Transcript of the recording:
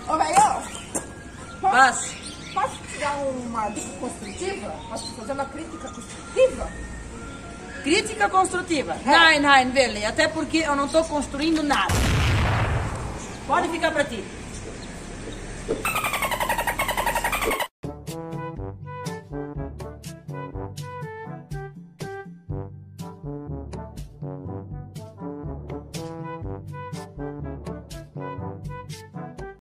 Ô, velho, Passe. posso te dar uma dica construtiva? Posso fazer uma crítica construtiva? Crítica construtiva. Nein, Verley. Até porque eu não estou construindo nada. Pode ficar para ti.